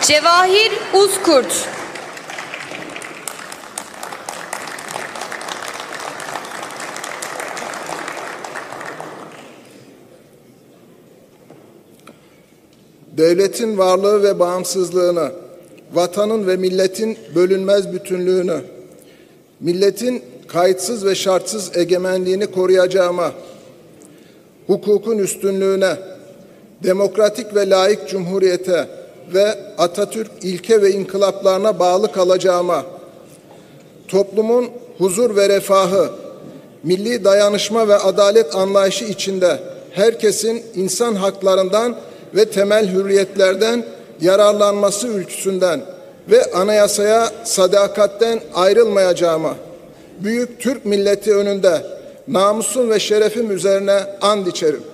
Cevahir Uzkurt. Devletin varlığı ve bağımsızlığını, vatanın ve milletin bölünmez bütünlüğünü, milletin kayıtsız ve şartsız egemenliğini koruyacağıma, hukukun üstünlüğüne, demokratik ve layık cumhuriyete ve Atatürk ilke ve inkılaplarına bağlı kalacağıma, toplumun huzur ve refahı, milli dayanışma ve adalet anlayışı içinde herkesin insan haklarından ve temel hürriyetlerden yararlanması ülküsünden ve anayasaya sadakatten ayrılmayacağıma, büyük Türk milleti önünde namusum ve şerefim üzerine and içerim.